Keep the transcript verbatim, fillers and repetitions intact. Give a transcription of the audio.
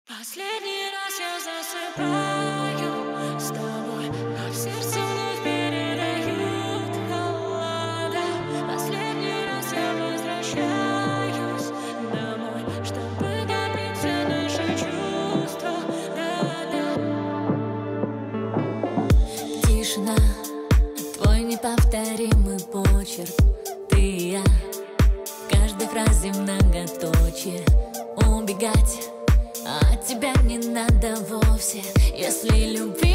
Последний раз я засыпаю с тобой, а в сердце вновь передают холода. Последний раз я возвращаюсь домой, чтобы добиться наши чувства. Да-да. Тишина, твой неповторимый почерк. Ты и я, в каждой фразе многоточие. Убегать от тебя не надо вовсе, если любить.